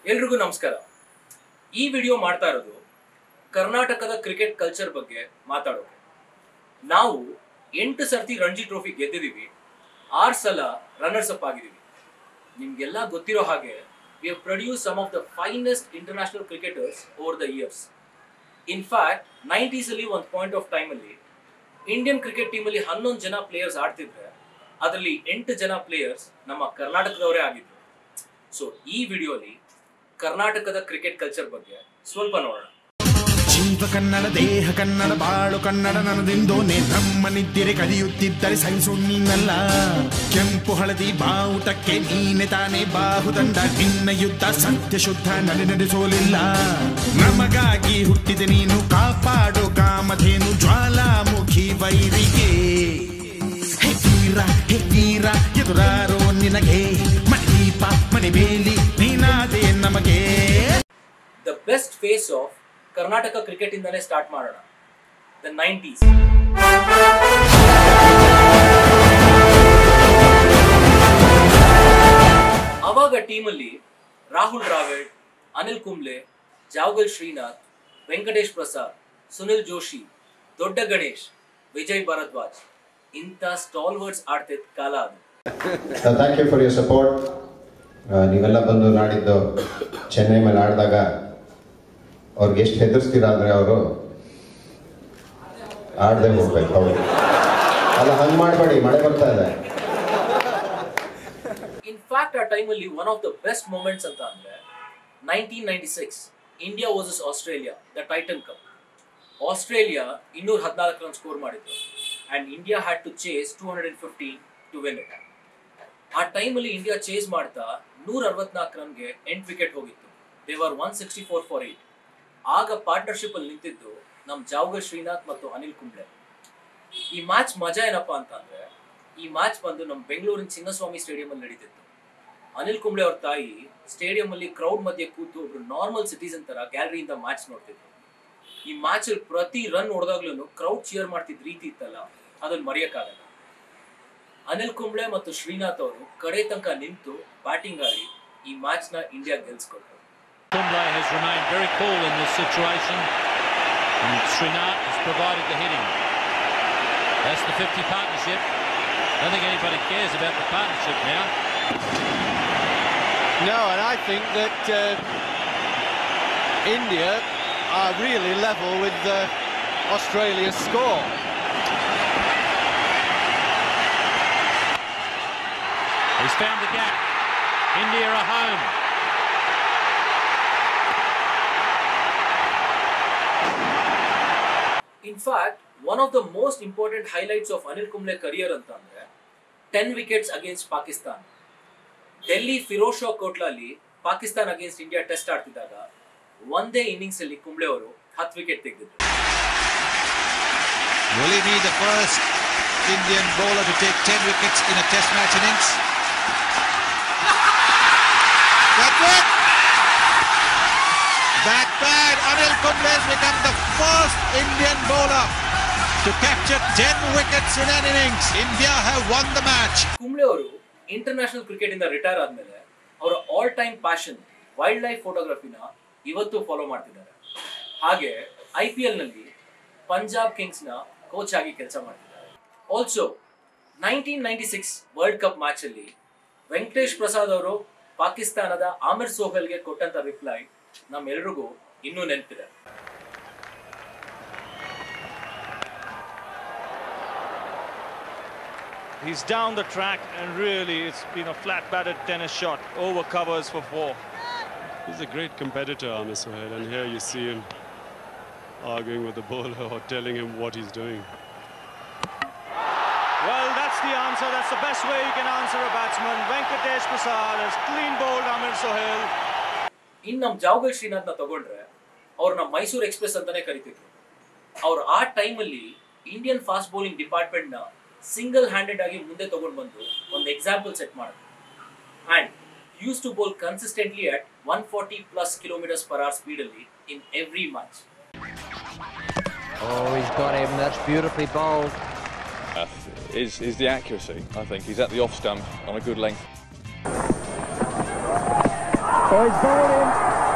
ಎಲ್ರಿಗೂ ನಮಸ್ಕಾರ. ಈ ವಿಡಿಯೋ ಮಾಡ್ತಾ ಇರೋದು ಕರ್ನಾಟಕದ ಕ್ರಿಕೆಟ್ ಕಲ್ಚರ್ ಬಗ್ಗೆ ಮಾತಾಡೋಕೆ. ನಾವು 8 ಸರ್ತಿ ರಣಜಿ ಟ್ರೋಫಿ ಗೆದ್ದಿದ್ದೀವಿ, 6 ಸಲ ರನ್ನರ್ಸ್ ಅಪ್ ಆಗಿದ್ದೀವಿ. ನಿಮ್ಗೆಲ್ಲ ಗೊತ್ತಿರೋ ಹಾಗೆ we have produced some of the finest international cricketers over the years. In fact 90s ಅಲ್ಲಿ ಒಂದು ಪಾಯಿಂಟ್ ಆಫ್ ಟೈಮ್ ಅಲ್ಲಿ ಇಂಡಿಯನ್ ಕ್ರಿಕೆಟ್ ಟೀಮ್ ಅಲ್ಲಿ 11 ಜನ ಪ್ಲೇಯರ್ಸ್ ಆಡ್ತಿದ್ರೆ ಅದರಲ್ಲಿ 8 ಜನ ಪ್ಲೇಯರ್ಸ್ ನಮ್ಮ ಕರ್ನಾಟಕದವರೇ ಆಗಿದ್ರು. ಸೊ ಈ ವಿಡಿಯೋಲಿ ಕರ್ನಾಟಕದ ಕ್ರಿಕೆಟ್ ಕಲ್ಚರ್ ಬಗ್ಗೆ ಸ್ವಲ್ಪ ನೋಡೋಣ. ಜೀವ ಕನ್ನಡ, ದೇಹ ಕನ್ನಡ, ಬಾಳು ಕನ್ನಡ ನನ್ನದೆಂದೋನೆ ಬ್ರಹ್ಮನಿದ್ದರೆ ಕಲಿಯುತ್ತಿದ್ದರೆ ಸಹಿಸುಣ್ಣಲ್ಲ. ಕೆಂಪು ಹಳದಿ ಬಾವುಟಕ್ಕೆ ನೀನೆ ತಾನೇ ಬಾಹುದಂಡ, ನಿನ್ನ ಯುದ್ಧ ಸತ್ಯ ಶುದ್ಧ ನಡೆಸೋಲಿಲ್ಲ. ನಮಗಾಗಿ ಹುಟ್ಟಿದೆ ನೀನು, ಕಾಪಾಡು ಕಾಮಧೇನು ಜ್ವಾಲಾಮುಖಿ ವೈರಿಗೆ. ಹೇ ತೀರ ಎದುರಾರೋ ನಿನಗೆ, ಮಣಿದೀಪ ಮಣಿಬೇಲಿ ನೀನಾದೆ ನಮಗೆ. The best phase of Karnataka cricket ಇಂದಲೇ ಸ್ಟಾರ್ಟ್ ಮಾಡೋಣ. The 90s. ಅವಾಗ ಟೀಮಲ್ಲಿ ರಾಹುಲ್ ದ್ರಾವಿಡ್, ಅನಿಲ್ ಕುಂಬ್ಳೆ, ಜಾವಗಲ್ ಶ್ರೀನಾಥ್, ವೆಂಕಟೇಶ್ ಪ್ರಸಾದ್, ಸುನಿಲ್ ಜೋಶಿ, ದೊಡ್ಡ ಗಣೇಶ್, ವಿಜಯ್ ಭಾರದ್ವಾಜ್ ಇಂಥ ಸ್ಟಾಲ್ವರ್ಡ್ಸ್ ಆಡ್ತಿದ್ದ ಕಾಲ ಅದು. Thank you for your support. ನೀವೆಲ್ಲ ಬಂದು ನಾಡಿದ್ದು ಚೆನ್ನೈ ಮೇಲೆ ಆಡಿದಾಗ ಅವ್ರಿಗೆ ಎಷ್ಟು ಹೆದರ್ಸ್ತೀರಾ ಅಂದರೆ ಅವರು ಆಡದೆ ಹೋಗ್ಬೇಕು. ಹೌದು ಅಲ್ಲ, ಹಂಗೆ ಮಾಡಬೇಡಿ, ಮಳೆ ಬರ್ತಾ ಇದೆ. ಇನ್ಫ್ಯಾಕ್ಟ್ ಆ ಟೈಮಲ್ಲಿ one of the best moments ಅಂತ ಅಂದರೆ 1996 India versus Australia, the Titan cup. Australia 214 run score ಮಾಡಿದ್ರು and India had to chase 215 to win it. ಆ ಟೈಮಲ್ಲಿ ಇಂಡಿಯಾ ಚೇಸ್ ಮಾಡ್ತಾ 164 ರನ್ಗೆ 8 ವಿಕೆಟ್ ಹೋಗಿತ್ತು. They were 164 for 8. ಆಗ ಪಾರ್ಟ್ನರ್ಶಿಪ್ ಅಲ್ಲಿ ನಿಂತಿದ್ದು ನಮ್ಮ ಜಾವಗಲ್ ಶ್ರೀನಾಥ್ ಮತ್ತು ಅನಿಲ್ ಕುಂಬ್ಳೆ. ಈ ಮ್ಯಾಚ್ ಮಜಾ ಏನಪ್ಪಾ ಅಂತಂದ್ರೆ, ಈ ಮ್ಯಾಚ್ ಬಂದು ನಮ್ಮ ಬೆಂಗಳೂರಿನ ಚಿನ್ನಸ್ವಾಮಿ ಸ್ಟೇಡಿಯಂ ಅಲ್ಲಿ ನಡೀತಿತ್ತು. ಅನಿಲ್ ಕುಂಬ್ಳೆ ಅವ್ರ ತಾಯಿ ಸ್ಟೇಡಿಯಂ ಅಲ್ಲಿ ಕ್ರೌಡ್ ಮಧ್ಯೆ ಕೂತು ಒಬ್ರು ನಾರ್ಮಲ್ ಸಿಟಿಸನ್ ತರ ಗ್ಯಾಲರಿಯಿಂದ ಮ್ಯಾಚ್ ನೋಡ್ತಿದ್ರು. ಈ ಮ್ಯಾಚ್ ಅಲ್ಲಿ ಪ್ರತಿ ರನ್ ಹೊಡೆದಾಗ್ಲೂ ಕ್ರೌಡ್ ಚಿಯರ್ ಮಾಡ್ತಿದ್ದ ರೀತಿ ಇತ್ತಲ್ಲ, ಅದನ್ನ ಮರೆಯಕ್ಕಾಗಲ್ಲ. ಅನಿಲ್ ಕುಂಬ್ಳೆ ಮತ್ತು ಶ್ರೀನಾಥ್ ಅವರು ಕಡೆ ತನಕ ನಿಂತು ಬ್ಯಾಟಿಂಗ್ ಆಡಿ ಈ ಮ್ಯಾಚ್ ನ ಇಂಡಿಯಾ ಗೆಲ್ಸ್ಕೊಟ್ರು. Kumble has remained very cool in this situation, and Srinath has provided the hitting. That's the 50 partnership. I don't think anybody cares about the partnership now. No, and I think that India are really level with Australia's score. He's found the gap. India are home. In fact, one of the most important highlights of Anil Kumble career ಅಂತಂದ್ರೆ 10 wickets against Pakistan. Delhi Firoz Shah ಕೋಟ್ಲಲ್ಲಿ Pakistan against India test ಆಡ್ತಿದ್ದಾಗ ಒಂದೇ innings ಅಲ್ಲಿ ಕುಂಬ್ಳೆ ಅವರು 10 wicket ತೆಗೆದಿದ್ರು. Will he be the first Indian bowler to take 10 wickets in a test match innings? That's it! That bad, Anil Kumble has become the first Indian bowler to capture 10 wickets in an innings. India have won the match. Kumble ಅವರು international cricket ಇಂದ retire ಆದ್ಮೇಲೆ ಅವರ all time passion wildlife ಫೋಟೋಗ್ರಫಿನ ಇವತ್ತು follow ಮಾಡ್ತಿದ್ದಾರೆ. ಹಾಗೆ IPL ನಲ್ಲಿ Punjab Kings ನ ಕೋಚ್ ಆಗಿ ಕೆಲಸ ಮಾಡ್ತಿದ್ದಾರೆ. ಆಲ್ಸೋ 1996 ವರ್ಲ್ಡ್ ಕಪ್ ಮ್ಯಾಚ್ ಅಲ್ಲಿ ವೆಂಕಟೇಶ್ ಪ್ರಸಾದ್ ಅವರು ಪಾಕಿಸ್ತಾನದ ಆಮಿರ್ ಸೋಹೆಲ್ಗೆ ಕೊಟ್ಟಂತ ರಿಪ್ಲೈ ನಮ್ಮೆಲ್ರಿಗೂ ಇನ್ನೂ ನೆನಪಿದೆ. He's down the track and really it's been a flat batted tennis shot over covers for 4. He's a great competitor, Amir Sohail, and here you see him arguing with the bowler or telling him what he's doing. Well, that's the answer. That's the best way you can answer a batsman. Venkatesh Prasad has clean bowled Amir Sohail. ಇನ್ನು ನಮ್ಮ ಜಾವಗಲ್ ಶ್ರೀನಾಥ್ನ ತಗೊಂಡ್ರೆ ಅವ್ರನ್ನ Mysuru express ಅಂತಾನೆ ಕರಿತಿದ್ರು. ಅವ್ರು ಆ ಟೈಮಲ್ಲಿ Indian fast bowling department ನ ಸಿಂಗಲ್ ಹ್ಯಾಂಡೆಡ್ ಆಗಿ ಮುಂದೆ ತಗೊಂಡು ಬಂದು ಒಂದು ಎಕ್ಸಾಂಪಲ್ ಸೆಟ್ ಮಾಡಿದ್ರು. And used to bowl consistently at 140+ km/h speed ಅಲ್ಲಿ in every match. Oh, he's got him. That's beautifully bowled. Is the accuracy. I think he's at the off stump on a good length. Oh, he's bowling.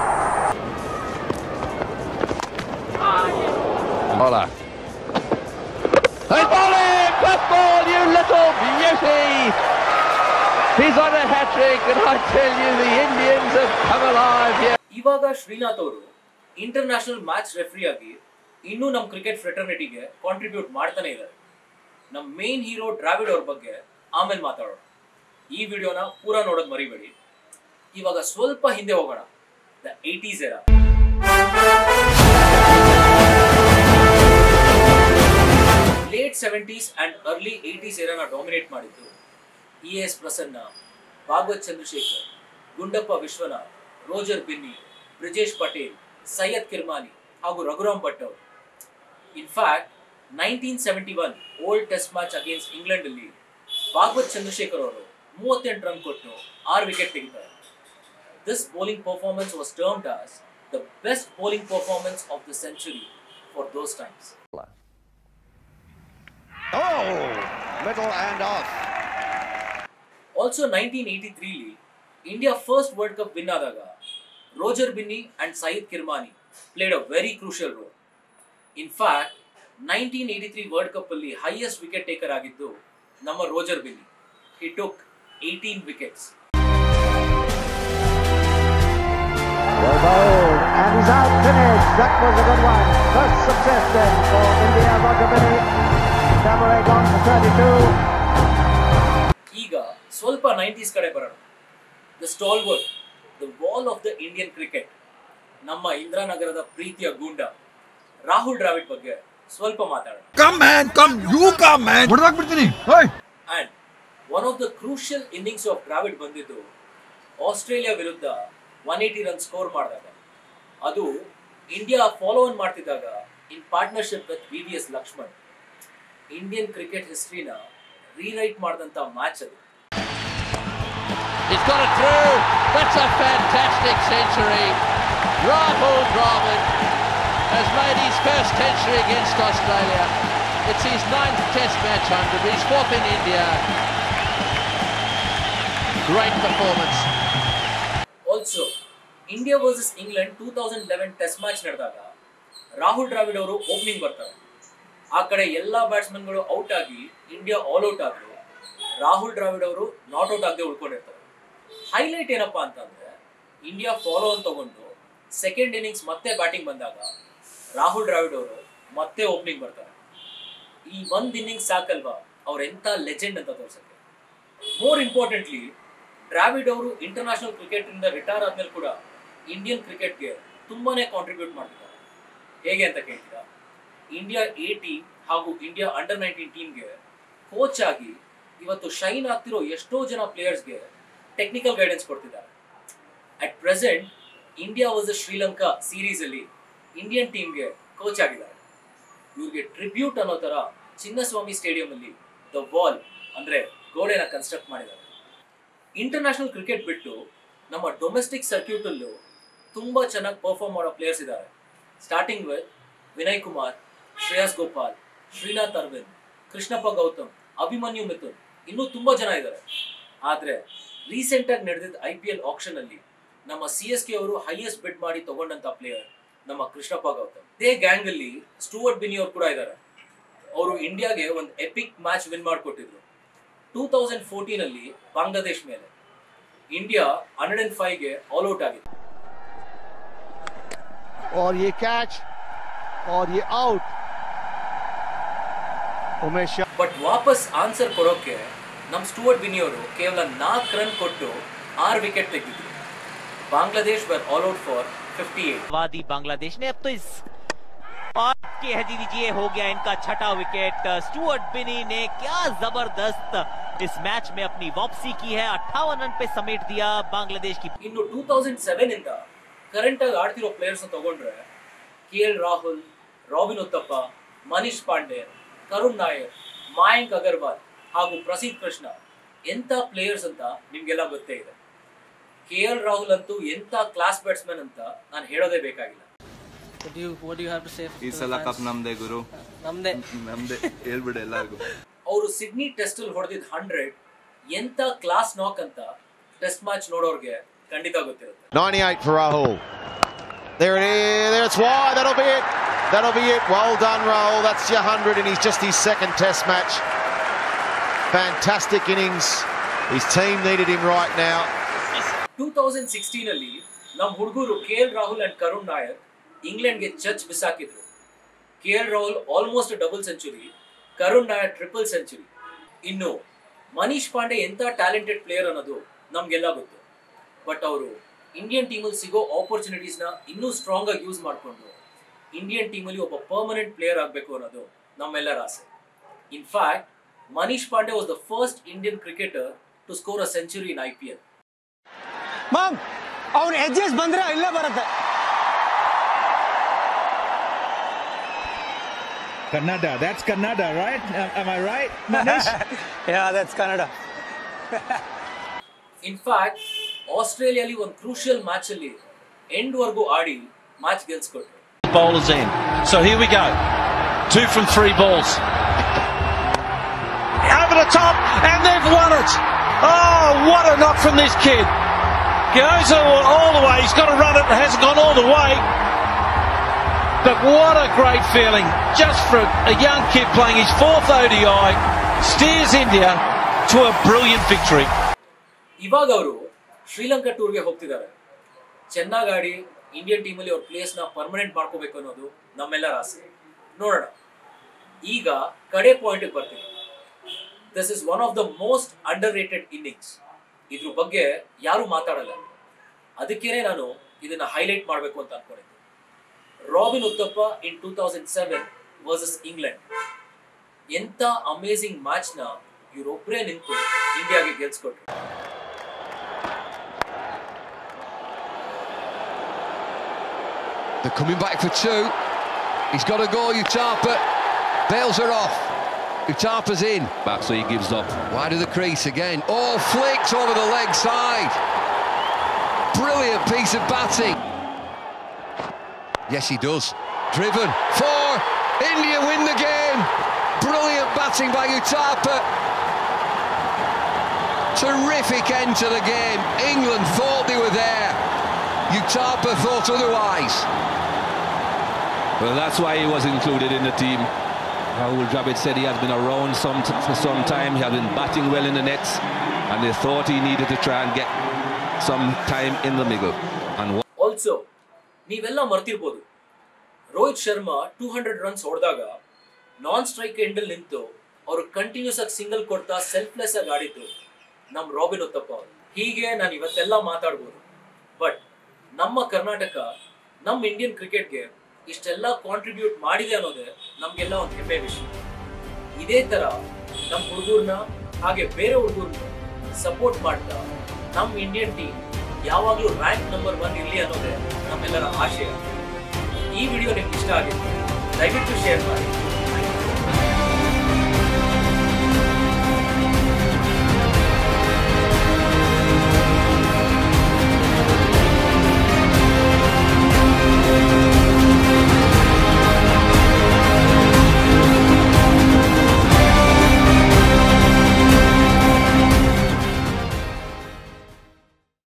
Bowler. He's bowling! Good ball, you little beauty! He's on a hat-trick, and I tell you, the Indians have come alive here. ಇವಾಗ ಶ್ರೀನಾಥ್ ಅವರು international match referee ಆಗಿ ಇನ್ನೂ ನಮ್ಮ cricket ಫ್ರೆಟರ್ನಿಟಿಗೆ contribute ಮಾಡ್ತಾನೆ ಇದ್ದಾರೆ. ನಮ್ಮ main hero Dravid ಅವ್ರ ಬಗ್ಗೆ ಆಮೇಲೆ ಮಾತಾಡೋಣ. ಈ ವಿಡಿಯೋನ ಪೂರಾ ನೋಡೋದು ಮರಿಬೇಡಿ. ಇವಾಗ ಸ್ವಲ್ಪ ಹಿಂದೆ ಹೋಗೋಣ. The 80s era. Late 70s and early 80s ಎರಾನ ಡಾಮಿನೇಟ್ ಮಾಡಿದ್ದು ES ಪ್ರಸನ್ನ, ಭಾಗವತ್ ಚಂದ್ರಶೇಖರ್, ಗುಂಡಪ್ಪ ವಿಶ್ವನಾಥ್, ರೋಜರ್ ಬಿನ್ನಿ, ಬ್ರಿಜೇಶ್ ಪಟೇಲ್, ಸೈಯದ್ ಕಿರ್ಮಾನಿ ಹಾಗೂ ರಘುರಾಮ್ ಭಟ್ ಅವರು. In fact 1971 Oval test match against England ಅಲ್ಲಿ ಭಾಗವತ್ ಚಂದ್ರಶೇಖರ್ ಅವರು 38 ರನ್ ಕೊಟ್ಟು 6 ವಿಕೆಟ್ ತೆಗಿತಾರೆ. This bowling performance was termed as the best bowling performance of the century for those times. Oh, middle and off. Also 1983 li India first World Cup win adaga Roger Binney and Syed Kirmani played a very crucial role. In fact 1983 World Cup alli highest wicket taker agiddu namma Roger Binney. He took 18 wickets. Well bowled, and he's out, finished. That was a good one. First success then for India. Roger Binney. Cameron gone for 32. ಈಗ ಸ್ವಲ್ಪ 90s ಕಡೆ ಬರೋಣ. The stalwart, the wall of the Indian cricket, ನಮ್ಮ ಇಂದ್ರಾನಗರದ ಪ್ರೀತಿಯ ಗೂಂಡ ರಾಹುಲ್ ದ್ರಾವಿಡ್ ಬಗ್ಗೆ ಸ್ವಲ್ಪ ಮಾತಾಡೋಣ. Come man, come, you come man. ಹೊಡೆದಾಕ್ಬಿಡ್ತೀನಿ. And one of the crucial innings of Dravid ಬಂದಿದ್ದು ಆಸ್ಟ್ರೇಲಿಯಾ ವಿರುದ್ಧ 180 ರನ್ ಸ್ಕೋರ್ ಮಾಡಿದಾಗ. ಅದು ಇಂಡಿಯಾ ಫಾಲೋ ಆನ್ ಮಾಡ್ತಿದ್ದಾಗ in partnership with VVS Laxman. Indian cricket ಹಿಸ್ಟ್ರಿನ ರೀರೈಟ್ ಮಾಡಿದಂತ ಮ್ಯಾಚ್ ಅದು. He's got it through. That's a fantastic century. Rahul Dravid has made his first century against Australia. It's his 9th Test match 100. He's 4th in India. Great performance. Also, India versus England 2011 Test match ನಡೆದಾಗ ರಾಹುಲ್ ದ್ರಾವಿಡ್ ಅವರು opening ಬರ್ತಾರೆ. ಆ ಕಡೆ ಎಲ್ಲಾ ಬ್ಯಾಟ್ಸ್ಮನ್ಗಳು out ಆಗಿ India all out ಆದ್ರು. ರಾಹುಲ್ ದ್ರಾವಿಡ್ ಅವರು ನಾಟ್ ಔಟ್ ಆಗದೆ ಉಳ್ಕೊಂಡಿರ್ತಾರೆ. ಹೈಲೈಟ್ ಏನಪ್ಪಾ ಅಂತಂದ್ರೆ ಇಂಡಿಯಾ ಫಾಲೋ ಆನ್ ತಗೊಂಡು ಸೆಕೆಂಡ್ ಇನ್ನಿಂಗ್ಸ್ ಮತ್ತೆ ಬ್ಯಾಟಿಂಗ್ ಬಂದಾಗ ರಾಹುಲ್ ದ್ರಾವಿಡ್ ಅವರು ಮತ್ತೆ ಓಪನಿಂಗ್ ಬರ್ತಾರೆ. ಈ ಒಂದ್ ಇನ್ನಿಂಗ್ಸ್ ಸಾಕಲ್ವಾ ಅವ್ರ ಎಂತ ಲೆಜೆಂಡ್ ಅಂತ ತೋರ್ಸಕ್ಕೆ. ಮೋರ್ ಇಂಪಾರ್ಟೆಂಟ್ಲಿ ದ್ರಾವಿಡ್ ಅವರು ಇಂಟರ್ನ್ಯಾಷನಲ್ ಕ್ರಿಕೆಟ್ ಇಂದ ರಿಟೈರ್ ಆದ್ಮೇಲೆ ಕೂಡ ಇಂಡಿಯನ್ ಕ್ರಿಕೆಟ್ಗೆ ತುಂಬಾನೇ ಕಾಂಟ್ರಿಬ್ಯೂಟ್ ಮಾಡ್ತಿದ್ದಾರೆ. ಹೇಗೆ ಅಂತ ಕೇಳ್ತೀರಾ? ಇಂಡಿಯಾ A ಟೀಮ್ ಹಾಗೂ ಇಂಡಿಯಾ ಅಂಡರ್ 19 ಟೀಮ್ಗೆ ಕೋಚ್ ಆಗಿ ಇವತ್ತು ಶೈನ್ ಆಗ್ತಿರೋ ಎಷ್ಟೋ ಜನ ಪ್ಲೇಯರ್ಸ್ಗೆ ಟೆಕ್ನಿಕಲ್ ಗೈಡೆನ್ಸ್ ಕೊಡ್ತಿದ್ದಾರೆ. At present India versus Sri Lanka series ಅಲ್ಲಿ ಇಂಡಿಯನ್ ಟೀಮ್ಗೆ ಕೋಚ್ ಆಗಿದ್ದಾರೆ. ಇವ್ರಿಗೆ ಟ್ರಿಬ್ಯೂಟ್ ಅನ್ನೋ ತರ ಚಿನ್ನಸ್ವಾಮಿ ಸ್ಟೇಡಿಯಂ ಅಲ್ಲಿ ದ ವಾಲ್ ಅಂದ್ರೆ ಗೋಡೆನ ಕನ್ಸ್ಟ್ರಕ್ಟ್ ಮಾಡಿದ್ದಾರೆ. ಇಂಟರ್ನ್ಯಾಷನಲ್ ಕ್ರಿಕೆಟ್ ಬಿಟ್ಟು ನಮ್ಮ ಡೊಮೆಸ್ಟಿಕ್ ಸರ್ಕ್ಯೂಟ್ ಅಲ್ಲೂ ತುಂಬಾ ಚೆನ್ನಾಗಿ ಪರ್ಫಾರ್ಮ್ ಮಾಡೋ ಪ್ಲೇಯರ್ಸ್ ಇದ್ದಾರೆ. ಸ್ಟಾರ್ಟಿಂಗ್ ವಿತ್ ವಿನಯ್ ಕುಮಾರ್, ಶ್ರೇಯಸ್ ಗೋಪಾಲ್, ಶ್ರೀನಾಥ್ ಅರವಿಂದ್, ಕೃಷ್ಣಪ್ಪ ಗೌತಮ್, ಅಭಿಮನ್ಯು ಮಿಥುನ್, ಇನ್ನೂ ತುಂಬಾ ಜನ ಇದ್ದಾರೆ. ಆದ್ರೆ ರೀಸೆಂಟ್ ಆಗಿ ನಡೆದಿದ್ದ IPL ಆಕ್ಷನ್ ಅಲ್ಲಿ ನಮ್ಮ CSK ಅವರು ಹೈಯೆಸ್ಟ್ ಬಿಡ್ ಮಾಡಿ ತಗೊಂಡಂತ ಪ್ಲೇಯರ್ ನಮ್ಮ ಕೃಷ್ಣಪ್ಪ ಗೌತಮ್. ಇದೇ ಗ್ಯಾಂಗ್ ಅಲ್ಲಿ ಸ್ಟುವರ್ಟ್ ಬಿನ್ನಿ ಅವರು ಕೂಡ ಇದ್ದಾರೆ. ಅವರು ಇಂಡಿಯಾಗೆ ಒಂದು ಎಪಿಕ್ ಮ್ಯಾಚ್ ವಿನ್ ಮಾಡಿಕೊಟ್ಟಿದ್ರು 2014 ಅಲ್ಲಿ ಬಾಂಗ್ಲಾದೇಶ್ ಮೇಲೆ. ಇಂಡಿಯಾ 105ಗೆ ಆಲ್ ಔಟ್ ಆಗಿದೆ. और ये कैच और ये आउट. उमेश ಬಟ್ ವಾಪಸ್ ಆನ್ಸರ್ ಕೊಡೋಕೆ ನಮ್ಮ ಸ್ಟುವರ್ಟ್ ಬಿನ್ನಿ ಅವರು ಕೇವಲ 4 ರನ್ ಕೊಟ್ಟು 6 ವಿಕೆಟ್ ತೆಗೆದಿದ್ರು. Bangladesh were all out for 58. वादी बांग्लादेश ने अब तो इस और के हजी दीजिए हो गया इनका छठा विकेट. स्टुअर्ट बिनी ने क्या जबरदस्त इस मैच में अपनी वापसी की है. 58 रन पे समेट दिया बांग्लादेश की. ಇನ್ನು 2007 ಇಂದ ಕರೆಂಟ್ ಆಗಿ ಆಡ್ತಿರೋ ಪ್ಲೇಯರ್ಸ್ ತಗೊಂಡ್ರೆ KL ರಾಹುಲ್, ರಾಬಿನ್ ಉತ್ತಪ್ಪ, ಮನೀಶ್ ಪಾಂಡೆ, ಕರುಣ್ ನಾಯರ್, ಮಾಯಾಂಕ್ ಅಗರ್ವಾಲ್ ಹಾಗೂ ಪ್ರಸಿದ್ಧ ಕೃಷ್ಣ ಎಂತ ಪ್ಲೇಯರ್ಸ್ ಅಂತ ನಿಮ್ಗೆಲ್ಲ ಗೊತ್ತೇ ಇದೆ. KL ರಾಹುಲ್ ಅಂತೂ ಎಂತ ಕ್ಲಾಸ್ ಬ್ಯಾಟ್ಸ್ಮನ್ ಅಂತ ನಾನು ಹೇಳೋದೇ ಬೇಕಾಗಿಲ್ಲ. What do you have to say? ಈ ಸಲ ಕಪ್ ನಮ್ದೇ ಗುರು. ನಮ್ದೇ ಹೇಳ್ಬಿಡು ಎಲ್ಲರಿಗೂ. ಅವರು ಸಿಡ್ನಿ ಟೆಸ್ಟ್ ಅಲ್ಲಿ ಹೊಡೆದಿದ್ದ 100 ಎಂತ ಕ್ಲಾಸ್ ನಾಕ್ ಅಂತ ಟೆಸ್ಟ್ ಮ್ಯಾಚ್ ನೋಡೋರ್ಗೆ ಖಂಡಿತ ಗೊತ್ತಿರುತ್ತೆ. 98 for Rahul. There it is. There it's wide. That'll be it. That'll be it. Well done, Rahul. That's your 100 and he's just his second test match. Fantastic innings. His team needed him right now. 2016 ಅಲ್ಲಿ ನಮ್ಮ ಹುಡುಗರು KL Rahul and Karun Nair ಇಂಗ್ಲೆಂಡ್ಗೆ ಚಚ್ ಬಿಸಾಕಿದ್ರು. KL Rahul almost double century, Karun Nair triple century. ಇನ್ನು ಮನೀಶ್ ಪಾಂಡೆ ಎಂತ talented player ಅನ್ನೋದು ನಮ್ಗೆಲ್ಲ ಗೊತ್ತು. ಬಟ್ ಅವರು ಇಂಡಿಯನ್ ಟೀಮಲ್ಲಿ ಸಿಗೋ ಆಪರ್ಚುನಿಟೀಸ್ನ ಇನ್ನೂ ಸ್ಟ್ರಾಂಗ್ ಆಗಿ ಯೂಸ್ ಮಾಡಿಕೊಂಡು ಇಂಡಿಯನ್ ಟೀಮಲ್ಲಿ ಒಬ್ಬ ಪರ್ಮನೆಂಟ್ ಪ್ಲೇಯರ್ ಆಗಬೇಕು ಅನ್ನೋದು ನಮ್ಮೆಲ್ಲರ ಆಸೆ. In fact Manish Pandey was the first Indian cricketer to score a century in IPL. ಮಾಮ್ ಅವ್ರ ಎಡ್ಜಸ್ ಬಂದ್ರೆ ಇಲ್ಲೇ ಬರುತ್ತೆ. Kannada, that's Kannada, right? Am I right, Manish? Yeah, that's Kannada. In fact, ಆಸ್ಟ್ರೇಲಿಯಾಲಿ ಒಂದು ಕ್ರೂಷಿಯಲ್ ಮ್ಯಾಚ್ ಅಲ್ಲಿ ಎಂಡ್ ವರ್ಗೂ ಆಡಿ ಮ್ಯಾಚ್ ಗೆಲ್ಸ್ಕೊಟ್ರು. Bowlers in. So here we go. 2 from 3 balls. Over the top, and they've won it. Oh, what a knock from this kid. Goes all the way. He's got to run it. Hasn't gone all the way. But what a great feeling. Just for a young kid playing his 4th ODI, steers India to a brilliant victory. ಇವಾಗ ಅವರು ಶ್ರೀಲಂಕಾ ಟೂರ್ಗೆ ಹೋಗ್ತಿದ್ದಾರೆ. ಚೆನ್ನಾಗಿ ಆಡಿ Indian ಟೀಮಲ್ಲಿ ಅವ್ರ ಪ್ಲೇಸ್ನ permanent ಮಾಡ್ಕೋಬೇಕು ಅನ್ನೋದು ನಮ್ಮೆಲ್ಲರ ಆಸೆ. ನೋಡೋಣ. ಈಗ ಕಡೆ ಪಾಯಿಂಟ್ಗೆ ಬರ್ತೀನಿ. This is one of the most underrated innings. ಇದ್ರ ಬಗ್ಗೆ ಯಾರು ಮಾತಾಡಲ್ಲ. ಅದಕ್ಕೇನೆ ನಾನು ಇದನ್ನ ಹೈಲೈಟ್ ಮಾಡಬೇಕು ಅಂತ ಅನ್ಕೊಂಡಿದ್ದೆ. Robin Uthappa in 2007 versus England. ಎಂತ ಅಮೇಸಿಂಗ್ ಮ್ಯಾಚ್ನ ಇವರೊಬ್ಬರೇ ನಿಂತು ಇಂಡಿಯಾಗೆ ಗೆಲ್ಸ್ಕೊಟ್ರು. They're coming back for 2. He's got to go, Utapa. Bails her off. Utapa's in. Back, so he gives up. Wide of the crease again. Oh, flicked over the leg side. Brilliant piece of batting. Yes, he does. Driven. 4. India win the game. Brilliant batting by Utapa. Terrific end to the game. England thought they were there. Utapa thought otherwise. Well, that's why he was included in the team. Rahul Dravid said he has been around for some time. He has been batting well in the nets, and they thought he needed to try and get some time in the middle. And also, ನೀವೆಲ್ಲ ಮರ್ತಿರ್ಬೋದು, Rohit Sharma 200 runs ಹೊಡೆದಾಗ ನಾನ್ strike ಎಂಡಲ್ ನಿಂತು ಅವರು continuous ಆಗಿ single ಕೊಡ್ತಾ selfless ಆಗಿ ಆಡಿದ್ರು ನಮ್ಮ robin uttappa ಅವರು. ಹೀಗೆ ನಾನು ಇವತ್ತೆಲ್ಲ ಮಾತಾಡ್ಬೋದು, ಬಟ್ ನಮ್ಮ ಕರ್ನಾಟಕ ನಮ್ಮ ಇಂಡಿಯನ್ ಕ್ರಿಕೆಟ್ಗೆ ಇಷ್ಟೆಲ್ಲ ಕಾಂಟ್ರಿಬ್ಯೂಟ್ ಮಾಡಿದೆ ಅನ್ನೋದೇ ನಮಗೆಲ್ಲ ಒಂದು ಹೆಮ್ಮೆ ವಿಷಯ. ಇದೇ ತರ ನಮ್ಮ ಹುಡುಗರನ್ನ ಹಾಗೆ ಬೇರೆ ಹುಡುಗರನ್ನ ಸಪೋರ್ಟ್ ಮಾಡ್ತಾ ನಮ್ಮ ಇಂಡಿಯನ್ ಟೀಮ್ ಯಾವಾಗಲೂ ರ್ಯಾಂಕ್ ನಂಬರ್ 1 ಇರಲಿ ಅನ್ನೋದೇ ನಮ್ಮೆಲ್ಲರ ಆಶಯ. ಈ ವಿಡಿಯೋ ನಿಮ್ಗೆ ಇಷ್ಟ ಆಗಿತ್ತು, ದಯವಿಟ್ಟು ಶೇರ್ ಮಾಡಿ.